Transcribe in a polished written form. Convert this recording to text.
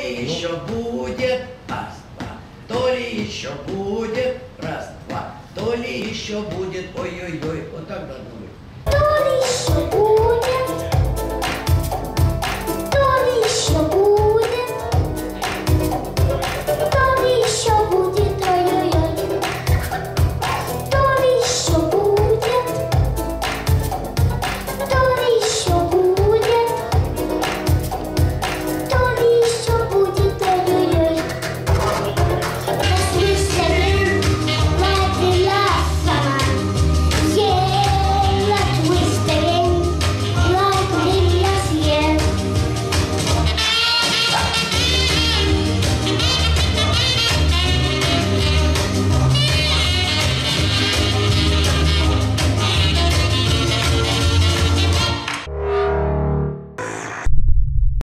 ли еще будет, раз, два, то ли еще будет, раз, два, то ли еще будет, ой-ой-ой, вот так должно быть.